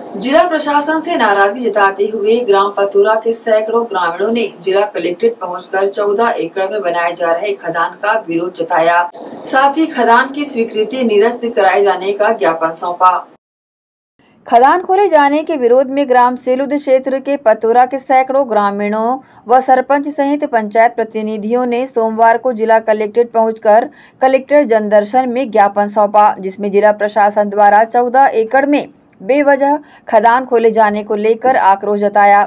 जिला प्रशासन से नाराजगी जताते हुए ग्राम पतोरा के सैकड़ों ग्रामीणों ने जिला कलेक्ट्रेट पहुंचकर 14 एकड़ में बनाए जा रहे खदान का विरोध जताया। साथ ही खदान की स्वीकृति निरस्त कराए जाने का ज्ञापन सौंपा। खदान खोले जाने के विरोध में ग्राम सेलुद क्षेत्र के पतोरा के सैकड़ों ग्रामीणों व सरपंच सहित पंचायत प्रतिनिधियों ने सोमवार को जिला कलेक्ट्रेट पहुंचकर कलेक्टर जनदर्शन में ज्ञापन सौंपा, जिसमें जिला प्रशासन द्वारा 14 एकड़ में बेवजह खदान खोले जाने को लेकर आक्रोश जताया।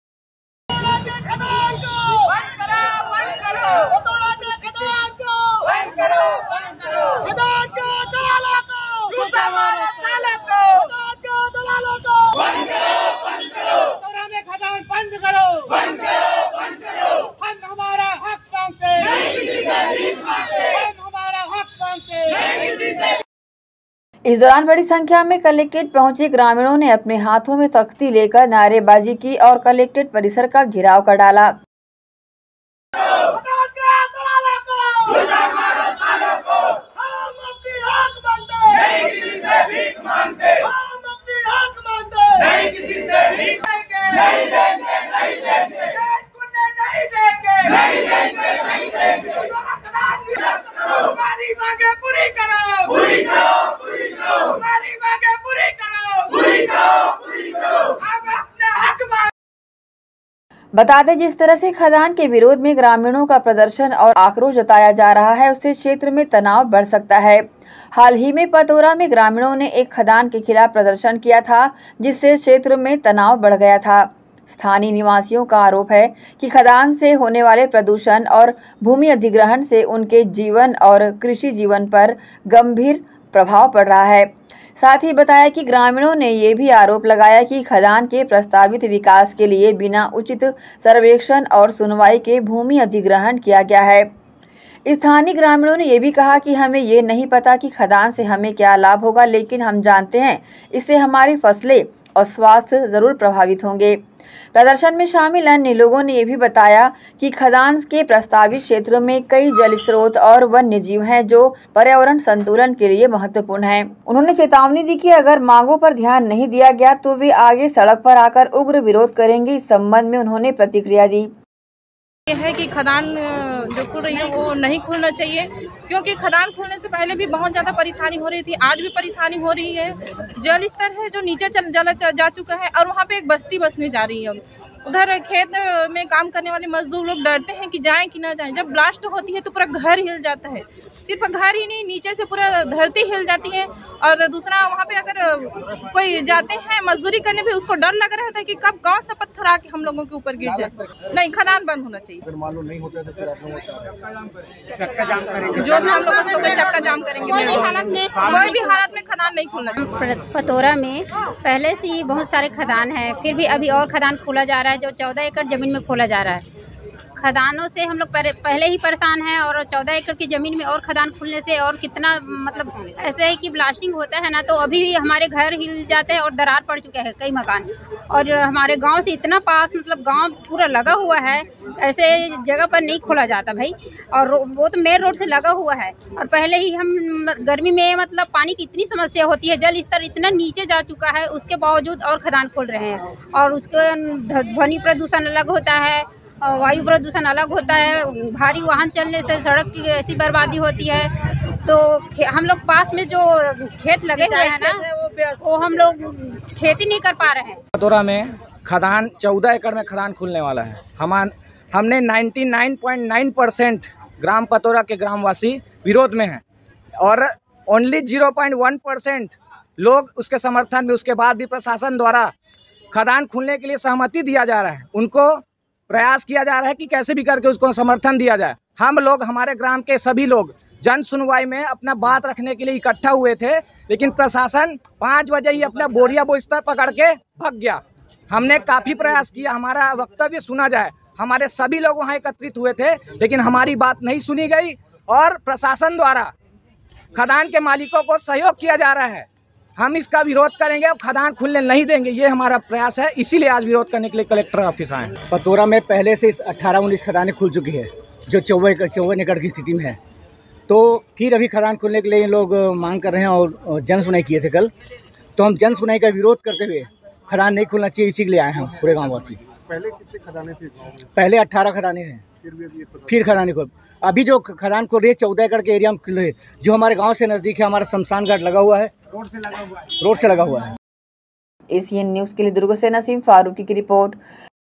इस दौरान बड़ी संख्या में कलेक्ट्रेट पहुंचे ग्रामीणों ने अपने हाथों में तख्ती लेकर नारेबाजी की और कलेक्ट्रेट परिसर का घेराव कर डाला। बता दें, जिस तरह से खदान के विरोध में ग्रामीणों का प्रदर्शन और आक्रोश जताया जा रहा है, उससे क्षेत्र में तनाव बढ़ सकता है। हाल ही में पतोरा में ग्रामीणों ने एक खदान के खिलाफ प्रदर्शन किया था, जिससे क्षेत्र में तनाव बढ़ गया था। स्थानीय निवासियों का आरोप है कि खदान से होने वाले प्रदूषण और भूमि अधिग्रहण से उनके जीवन और कृषि जीवन पर गंभीर प्रभाव पड़ रहा है। साथ ही बताया कि ग्रामीणों ने ये भी आरोप लगाया कि खदान के प्रस्तावित विकास के लिए बिना उचित सर्वेक्षण और सुनवाई के भूमि अधिग्रहण किया गया है। स्थानीय ग्रामीणों ने यह भी कहा कि हमें ये नहीं पता कि खदान से हमें क्या लाभ होगा, लेकिन हम जानते हैं इससे हमारी फसलें और स्वास्थ्य जरूर प्रभावित होंगे। प्रदर्शन में शामिल अन्य लोगों ने यह भी बताया कि खदान के प्रस्तावित क्षेत्र में कई जल स्रोत और वन्य जीव हैं जो पर्यावरण संतुलन के लिए महत्वपूर्ण हैं। उन्होंने चेतावनी दी कि अगर मांगों पर ध्यान नहीं दिया गया तो वे आगे सड़क पर आकर उग्र विरोध करेंगे। इस संबंध में उन्होंने प्रतिक्रिया दी। यह है कि खदान जो खुल रही है वो नहीं खुलना चाहिए, क्योंकि खदान खुलने से पहले भी बहुत ज़्यादा परेशानी हो रही थी, आज भी परेशानी हो रही है। जल स्तर है जो नीचे जा चुका है और वहाँ पे एक बस्ती बसने जा रही है। उधर खेत में काम करने वाले मजदूर लोग डरते हैं कि जाएं कि ना जाएं। जब ब्लास्ट होती है तो पूरा घर हिल जाता है, सिर्फ घर ही नहीं, नीचे से पूरा धरती हिल जाती है। और दूसरा, वहाँ पे अगर कोई जाते हैं मजदूरी करने पे, उसको डर लग रहा था कि कब कौन सा पत्थर आके हम लोगों के ऊपर गिर जाए। नहीं, खदान बंद होना चाहिए। अगर मालूम नहीं होता तो फिर आप लोग चक्का जाम करेंगे, जो भी हम लोग चक्का जाम करेंगे। कोई भी हालत में खदान नहीं खुलना चाहिए। पतोरा में पहले से ही बहुत सारे खदान है, फिर भी अभी और खदान खोला जा रहा है, जो 14 एकड़ जमीन में खोला जा रहा है। खदानों से हम लोग पहले ही परेशान हैं और 14 एकड़ की ज़मीन में और खदान खुलने से और कितना मतलब ऐसे है कि ब्लास्टिंग होता है ना, तो अभी भी हमारे घर हिल जाते हैं और दरार पड़ चुके हैं कई मकान। और हमारे गांव से इतना पास, मतलब गांव पूरा लगा हुआ है, ऐसे जगह पर नहीं खोला जाता भाई। और वो तो मेन रोड से लगा हुआ है। और पहले ही हम गर्मी में मतलब पानी की इतनी समस्या होती है, जल स्तर इतना नीचे जा चुका है, उसके बावजूद और खदान खोल रहे हैं। और उसके ध्वनि प्रदूषण अलग होता है, वायु प्रदूषण अलग होता है, भारी वाहन चलने से सड़क की ऐसी बर्बादी होती है। तो हम लोग पास में जो खेत लगे हुए हैं ना, वो हम लोग खेती नहीं कर पा रहे हैं। पतोरा में खदान 14 एकड़ में खदान खुलने वाला है। हमने 99.9% ग्राम पतोरा के ग्रामवासी विरोध में हैं और ओनली 0.1% लोग उसके समर्थन में। उसके बाद भी प्रशासन द्वारा खदान खुलने के लिए सहमति दिया जा रहा है, उनको प्रयास किया जा रहा है कि कैसे भी करके उसको समर्थन दिया जाए। हम लोग, हमारे ग्राम के सभी लोग जन सुनवाई में अपना बात रखने के लिए इकट्ठा हुए थे, लेकिन प्रशासन 5 बजे ही अपना बोरिया बोझता पकड़ के भाग गया। हमने काफ़ी प्रयास किया हमारा वक्तव्य सुना जाए, हमारे सभी लोग वहाँ एकत्रित हुए थे, लेकिन हमारी बात नहीं सुनी गई और प्रशासन द्वारा खदान के मालिकों को सहयोग किया जा रहा है। हम इसका विरोध करेंगे और खदान खुलने नहीं देंगे, ये हमारा प्रयास है। इसीलिए आज विरोध करने के लिए कलेक्टर ऑफिस आए। पतोरा में पहले से 18-19 खदानें खुल चुकी है, जो 54 एकड़ की स्थिति में है। तो फिर अभी खदान खुलने के लिए ये लोग मांग कर रहे हैं और जन सुनाई किए थे कल। तो हम जन सुनाई का विरोध करते हुए खदान नहीं खुलना चाहिए, इसी के लिए आए हैं पूरे गाँव वासी। पहले कितने खदानें थी गाँव में? पहले 18 खदानें हैं, फिर खदान खोल। अभी जो खदान खोल रही है 14 एकड़ के एरिया में खुल रही है, जो हमारे गांव से नज़दीक है। हमारा शमशान घाट लगा हुआ है, रोड से लगा हुआ है। एशियन न्यूज़ के लिए दुर्ग से नसीम फारूकी की रिपोर्ट।